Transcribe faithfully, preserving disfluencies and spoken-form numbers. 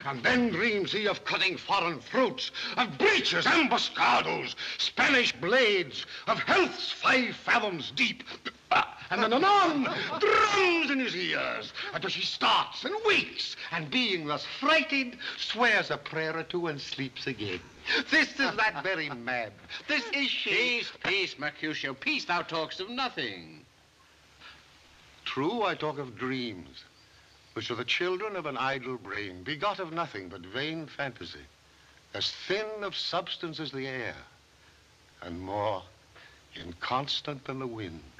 And then dreams he of cutting foreign fruits, of breaches, ambuscados, Spanish blades, of healths five fathoms deep. And then anon, drums in his ears, until she starts and wakes, and being thus frighted, swears a prayer or two and sleeps again. This is that very Mab. This is she. Peace, peace, Mercutio, peace, thou talkst of nothing. True, I talk of dreams, which are the children of an idle brain, begot of nothing but vain fantasy, as thin of substance as the air, and more inconstant than the wind.